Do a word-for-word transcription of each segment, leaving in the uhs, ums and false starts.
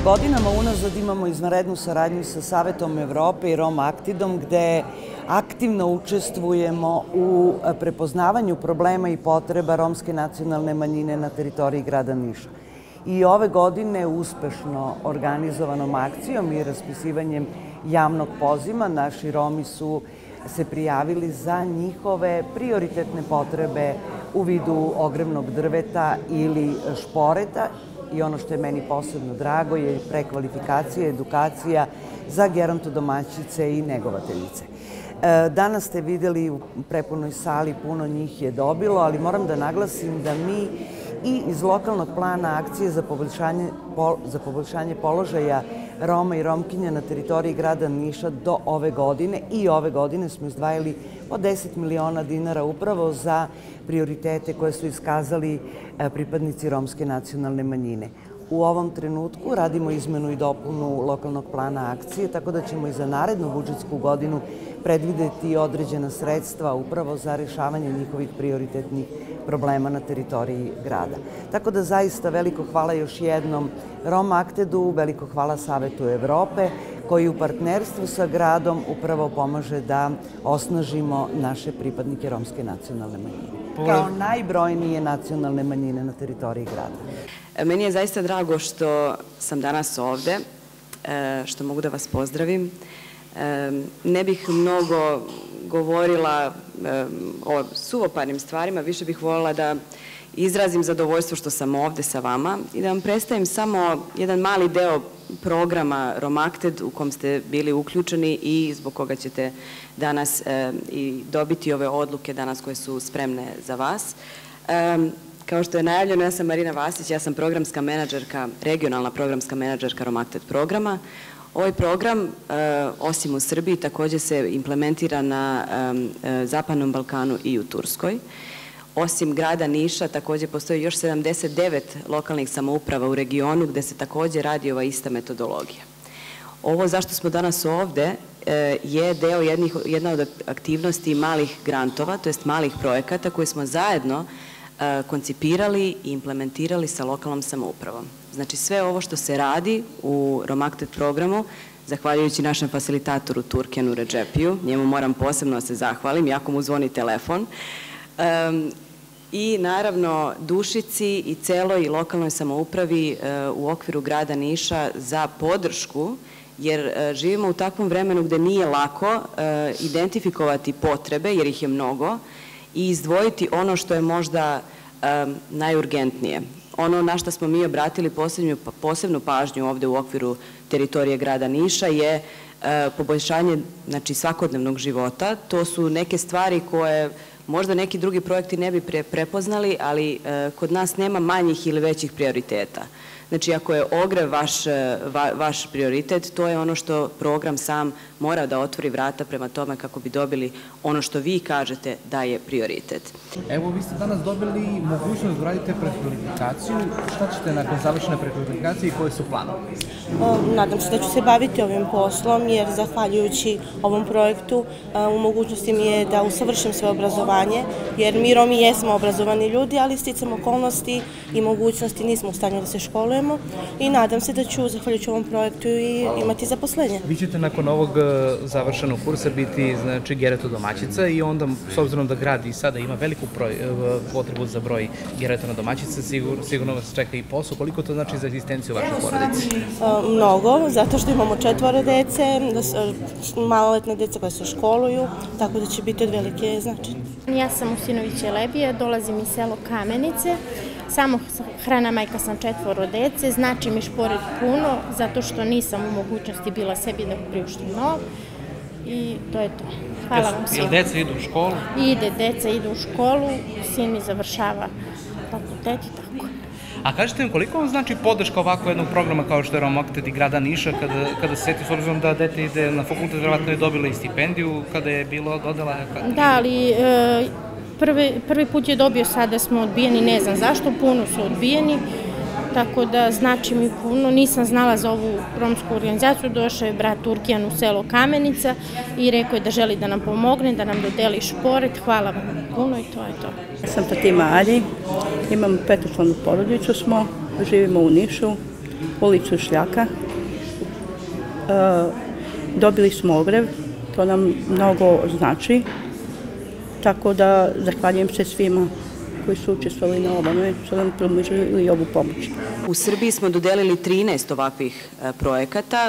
Godinama unazad imamo izvanrednu saradnju sa Savetom Evrope i Romaktidom, gde aktivno učestvujemo u prepoznavanju problema i potreba romske nacionalne manjine na teritoriji grada Niša. I ove godine uspešno organizovanom akcijom i raspisivanjem javnog poziva naši Romi su se prijavili za njihove prioritetne potrebe u vidu ogrevnog drveta ili šporeta. I ono što je meni posebno drago je prekvalifikacija, edukacija za gerontodomaćice i negovateljice. Danas ste videli u prepunoj sali, puno njih je dobilo, ali moram da naglasim da mi i iz lokalnog plana akcije za poboljšanje, za poboljšanje položaja Roma i Romkinja na teritoriji grada Niša do ove godine i ove godine smo izdvajali po deset miliona dinara upravo za prioritete koje su iskazali pripadnici romske nacionalne manjine. U ovom trenutku radimo izmenu i dopunu lokalnog plana akcije, tako da ćemo i za narednu budžetsku godinu predvideti određena sredstva upravo za rešavanje njihovih prioritetnih problema na teritoriji grada. Tako da zaista veliko hvala još jednom Romaktidu, veliko hvala Savetu Evrope, koji u partnerstvu sa gradom upravo pomaže da osnažimo naše pripadnike romske nacionalne manjine, kao najbrojnije nacionalne manjine na teritoriji grada. Meni je zaista drago što sam danas ovde, što mogu da vas pozdravim. Ne bih mnogo govorila o suvoparnim stvarima, više bih voljela da izrazim zadovoljstvo što sam ovde sa vama i da vam predstavim samo jedan mali deo programa Romaktid u kom ste bili uključeni i zbog koga ćete danas i dobiti ove odluke danas koje su spremne za vas. Kao što je najavljeno, ja sam Marina Vasić, ja sam programska menadžerka, regionalna programska menadžerka Romaktid programa. Ovaj program, osim u Srbiji, takođe se implementira na Zapadnom Balkanu i u Turskoj. Osim grada Niša, takođe postoji još sedamdeset devet lokalnih samouprava u regionu gde se takođe radi ova ista metodologija. Ovo zašto smo danas ovde je deo jedna od aktivnosti malih grantova, to jest malih projekata koje smo zajedno koncipirali i implementirali sa lokalnom samoupravom. Znači sve ovo što se radi u Romaktid programu, zahvaljujući našem facilitatoru Turkjanu Redžepiju, njemu moram posebno da se zahvalim, jako mu zvoni telefon, i naravno Dušici i celoj lokalnoj samoupravi u okviru grada Niša za podršku, jer živimo u takvom vremenu gde nije lako identifikovati potrebe, jer ih je mnogo, i izdvojiti ono što je možda najurgentnije. Ono na što smo mi obratili posebnu pažnju ovde u okviru teritorije grada Niša je poboljšanje svakodnevnog života. To su neke stvari koje možda neki drugi projekti ne bi prepoznali, ali kod nas nema manjih ili većih prioriteta. Znači, ako je ogrev vaš prioritet, to je ono što program sam mora da otvori vrata prema tome kako bi dobili ono što vi kažete da je prioritet. Evo, vi ste danas dobili mogućnost da uradite prekvalifikaciju. Šta ćete nakon završene prekvalifikacije i koje su planovi? Nadam se da ću se baviti ovim poslom, jer zahvaljujući ovom projektu u mogućnosti mi je da usavršim svoje obrazovanje, jer mi Romi jesmo obrazovani ljudi, ali sticam okolnosti i mogućnosti nismo u stanju da se školujemo i nadam se da ću, zahvaljujući ovom projektu, i imati zaposlenje. Vi ćete nakon ovog završenog kursa biti, znači, gerontodomaćica i onda, s obzirom da grad i sada ima veliku potrebu za broj gerontodomaćica, sigurno vas čeka i posao. Koliko to znači za egzistenciju vaše porodice? Mnogo, zato što imamo četvoro dece, maloletne dece koje se školuju, tako da će biti od velike značaja. Ja sam Usinović Elebija, dolazim iz selo Kamenice. Samo hrana majka sam četvoro dece, znači mi šporet puno, zato što nisam u mogućnosti bila sebi da priuštim nov i to je to. Hvala vam svima. Jel deca idu u školu? Ide, deca idu u školu, sin mi završava fakultet i tako. A kažete mi, koliko vam znači podrška ovako jednog programa kao što je Romaktid i grada Niša, kada se seti, s obzirom da dete ide na fakultet, verovatno je dobila i stipendiju kada je bilo dodela? Da, ali prvi put je dobio, sada smo odbijeni, ne znam zašto, puno su odbijeni, tako da znači mi puno. Nisam znala za ovu romsku organizaciju, došao je brat Turkjan u selo Kamenica i rekao je da želi da nam pomogne, da nam dodeli šporet. Hvala vam puno i to je to. Ja sam Fatima Ali, imam petočlanu porodicu smo, živimo u Nišu ulicu Šljaka. Dobili smo ogrev, to nam mnogo znači, tako da zahvaljujem se svima koji su učestvovali na ovome, što nam pružili ovu pomoć. U Srbiji smo dodelili trinaest ovakvih projekata.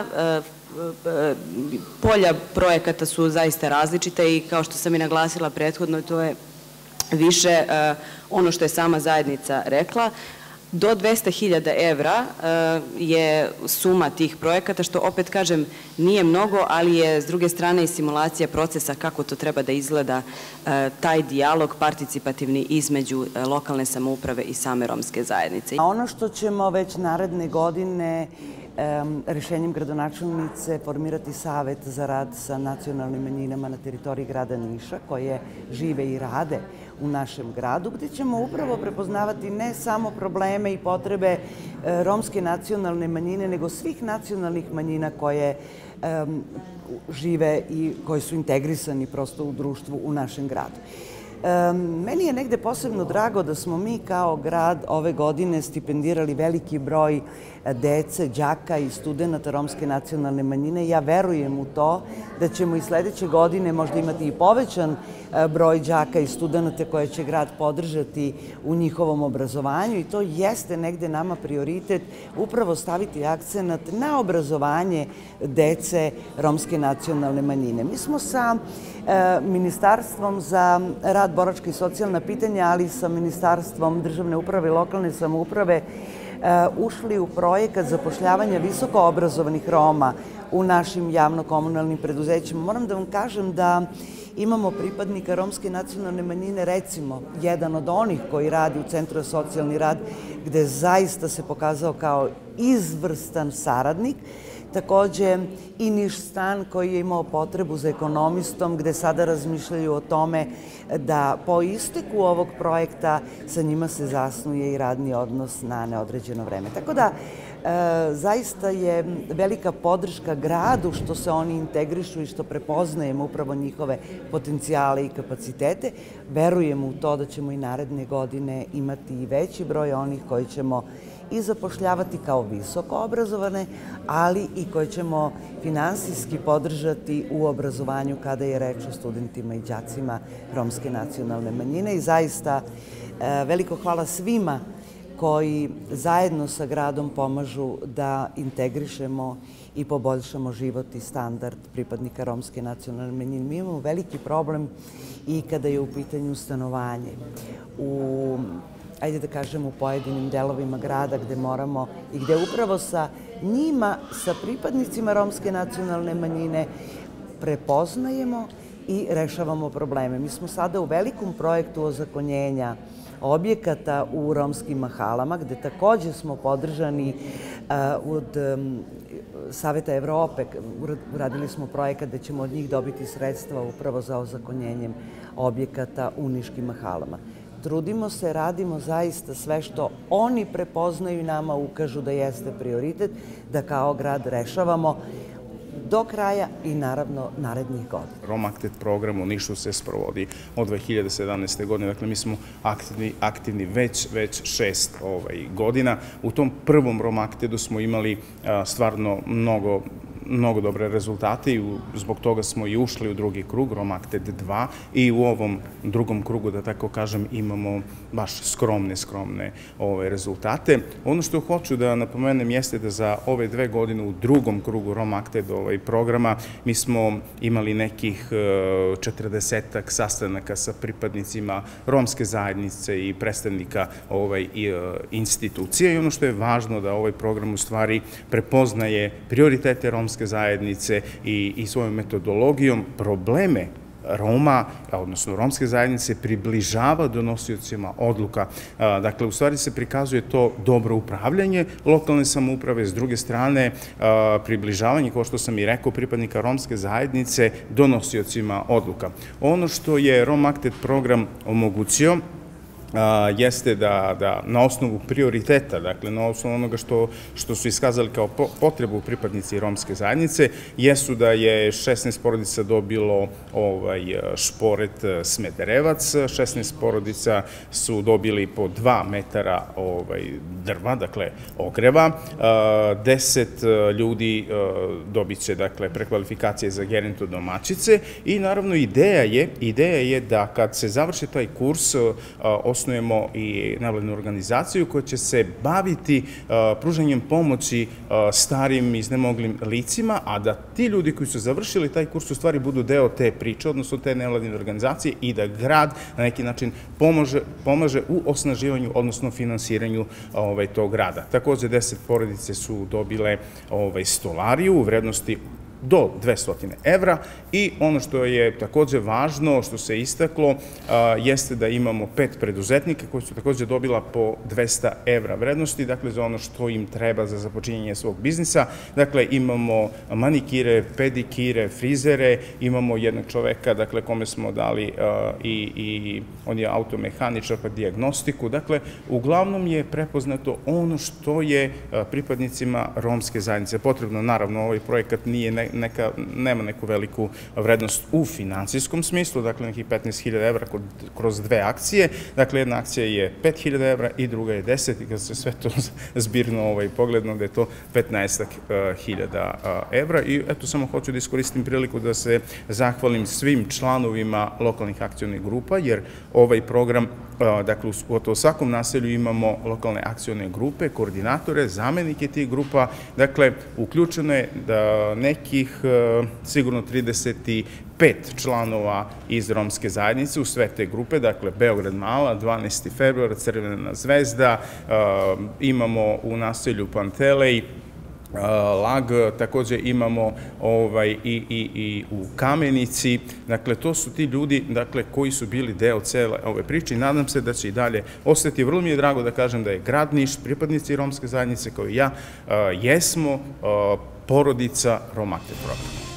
Polja projekata su zaista različita i kao što sam i naglasila prethodno, to je više ono što je sama zajednica rekla. Do dvesta hiljada evra je suma tih projekata, što opet kažem nije mnogo, ali je s druge strane i simulacija procesa kako to treba da izgleda taj dijalog participativni između lokalne samouprave i same romske zajednice. A ono što ćemo već naredne godine rešenjem gradonačelnice formirati savet za rad sa nacionalnim manjinama na teritoriji grada Niša, koje žive i rade u našem gradu, gde ćemo upravo prepoznavati ne samo probleme i potrebe romske nacionalne manjine, nego svih nacionalnih manjina koje žive i koji su integrisani prosto u društvu u našem gradu. Meni je negde posebno drago da smo mi kao grad ove godine stipendirali veliki broj dece, đaka i studenta romske nacionalne manjine. Ja verujem u to da ćemo i sledeće godine možda imati i povećan broj đaka i studenta koje će grad podržati u njihovom obrazovanju i to jeste negde nama prioritet, upravo staviti akcenat na obrazovanje dece romske nacionalne manjine. Mi smo sa Ministarstvom za rad, boračka i socijalna pitanja, ali i sa Ministarstvom državne uprave i lokalne samouprave ušli u projekat zapošljavanja visoko obrazovanih Roma u našim javno-komunalnim preduzećima. Moram da vam kažem da imamo pripadnika romske nacionalne manjine, recimo, jedan od onih koji radi u Centru za socijalni rad, gde zaista se pokazao kao izvrstan saradnik. Takođe i Niš stan koji je imao potrebu za ekonomistom, gde sada razmišljaju o tome da po isteku ovog projekta sa njima se zasnuje i radni odnos na neodređeno vreme. Tako da, zaista je velika podrška gradu što se oni integrišu i što prepoznajemo upravo njihove potencijale i kapacitete. Verujemo u to da ćemo i naredne godine imati i veći broj onih koji ćemo i zapošljavati kao visoko obrazovane, ali i koje ćemo finansijski podržati u obrazovanju kada je reč o studentima i đacima romske nacionalne manjine. I zaista veliko hvala svima koji zajedno sa gradom pomažu da integrišemo i poboljšamo život i standard pripadnika romske nacionalne manjine. Mi imamo veliki problem i kada je u pitanju stanovanje. U ajde da kažem, u pojedinim delovima grada gde moramo i gde upravo sa njima, sa pripadnicima romske nacionalne manjine prepoznajemo i rešavamo probleme. Mi smo sada u velikom projektu ozakonjenja objekata u romskim mahalama, gde takođe smo podržani od Saveta Evrope. Uradili smo projekat gde ćemo od njih dobiti sredstva upravo za ozakonjenjem objekata u niškim mahalama. Trudimo se, radimo zaista sve što oni prepoznaju i nama ukažu da jeste prioritet, da kao grad rešavamo do kraja i naravno narednih godina. RomActed program u Nišu se sprovodi od dve hiljade sedamnaeste. godine, dakle mi smo aktivni već šest godina. U tom prvom RomActedu smo imali stvarno mnogo mnogo dobre rezultate i zbog toga smo i ušli u drugi krug, RomActed dva, i u ovom drugom krugu, da tako kažem, imamo baš skromne, skromne rezultate. Ono što hoću da napomenem jeste da za ove dve godine u drugom krugu RomActed programa mi smo imali nekih četrdesetak sastanaka sa pripadnicima romske zajednice i predstavnika institucije i ono što je važno da ovaj program u stvari prepoznaje prioritete romske zajednice i svojom metodologijom probleme Roma, odnosno romske zajednice, približava donosiocima odluka. Dakle, u stvari se prikazuje to dobro upravljanje lokalne samouprave, s druge strane približavanje, kao što sam i rekao, pripadnika romske zajednice donosiocima odluka. Ono što je RomActed program omogućio jeste da na osnovu prioriteta, dakle na osnovu onoga što su iskazali kao potrebu pripadnici romske zajednice, jesu da je šesnaest porodica dobilo šporet Smederevac, šesnaest porodica su dobili po dva metara drva, dakle ogreva, deset ljudi dobit će prekvalifikacije za gerontodomaćice i naravno ideja je da kad se završi taj kurs osnujemo i nevladinu organizaciju koja će se baviti pružanjem pomoći starim i iznemoglim licima, a da ti ljudi koji su završili taj kurs u stvari budu deo te priče, odnosno te nevladine organizacije i da grad na neki način pomaže u osnaživanju, odnosno finansiranju tog grada. Takođe, deset porodice su dobile stolariju u vrednosti do dvesta evra i ono što je takođe važno, što se istaklo, jeste da imamo pet preduzetnika koji su takođe dobila po dvesta evra vrednosti, dakle za ono što im treba za započinjanje svog biznisa. Dakle, imamo manikire, pedikire, frizere, imamo jednog čoveka, dakle, kome smo dali i on je automehaničar pa dijagnostiku. Dakle, uglavnom je prepoznato ono što je pripadnicima romske zajednice potrebno. Naravno, ovaj projekat nije nema neku veliku vrednost u finansijskom smislu, dakle nekih petnaest hiljada evra kroz dve akcije. Dakle, jedna akcija je pet hiljada evra i druga je deset i kad se sve to zbirno pogledno da je to petnaest hiljada evra. I eto, samo hoću da iskoristim priliku da se zahvalim svim članovima lokalnih akcionih grupa, jer ovaj program, dakle, u svakom naselju imamo lokalne akcione grupe, koordinatore, zamenike tih grupa. Dakle, uključeno je da nekih sigurno trideset pet članova iz romske zajednice u sve te grupe, dakle Beograd Mala, dvanaesti februar, Crvena zvezda, imamo u naselju Pantelej, Lag, takođe imamo i u Kamenici. Dakle, to su ti ljudi koji su bili deo cele ove priče i nadam se da će i dalje ostati. Vrlo mi je drago da kažem da je grad Niš, pripadnici romske zajednice kao i ja, jesmo porodica Rom Aktiv programa.